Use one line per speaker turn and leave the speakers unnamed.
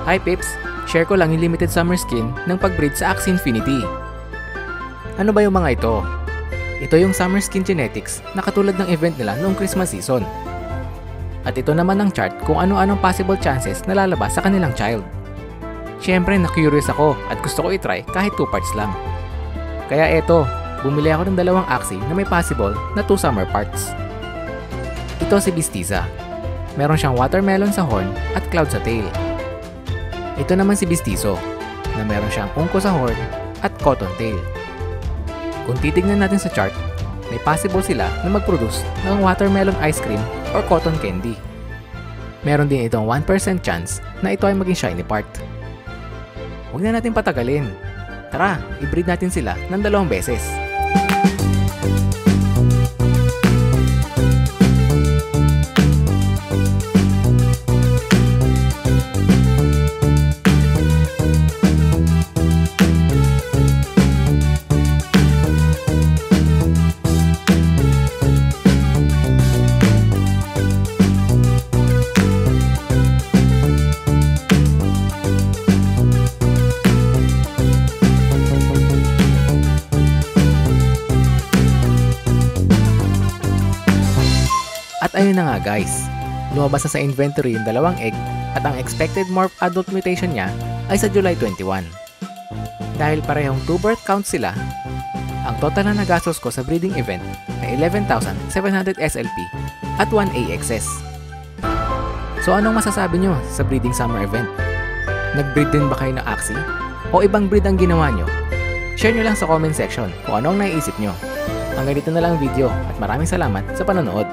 Hi Pips! Share ko lang yung limited summer skin ng pag-breed sa Axie Infinity. Ano ba yung mga ito? Ito yung summer skin genetics na katulad ng event nila noong Christmas season. At ito naman ang chart kung ano-anong possible chances na lalabas sa kanilang child. Siyempre na-curious ako at gusto ko itry kahit 2 parts lang. Kaya eto, bumili ako ng 2 Axie na may possible na 2 summer parts. Ito si Bistiza. Meron siyang watermelon sa horn at cloud sa tail. Ito naman si Bistizo, na meron siyang ungko sa horn at cotton tail. Kung titignan natin sa chart, may possible sila na mag-produce ng watermelon ice cream or cotton candy. Meron din itong 1% chance na ito ay maging shiny part. Huwag na natin patagalin. Tara, i-breed natin sila ng 2 beses. At ayun na nga guys, lumabas na sa inventory yung 2 egg at ang expected morph adult mutation niya ay sa July 21. Dahil parehong 2 birth count sila, ang total na nagastos ko sa breeding event ay 11,700 SLP at 1 AXS. So anong masasabi nyo sa breeding summer event? Nag-breed din ba kayo ng Axie? O ibang breed ang ginawa nyo? Share nyo lang sa comment section kung ano ang naiisip nyo. Hanggang dito na lang ang video at maraming salamat sa panonood.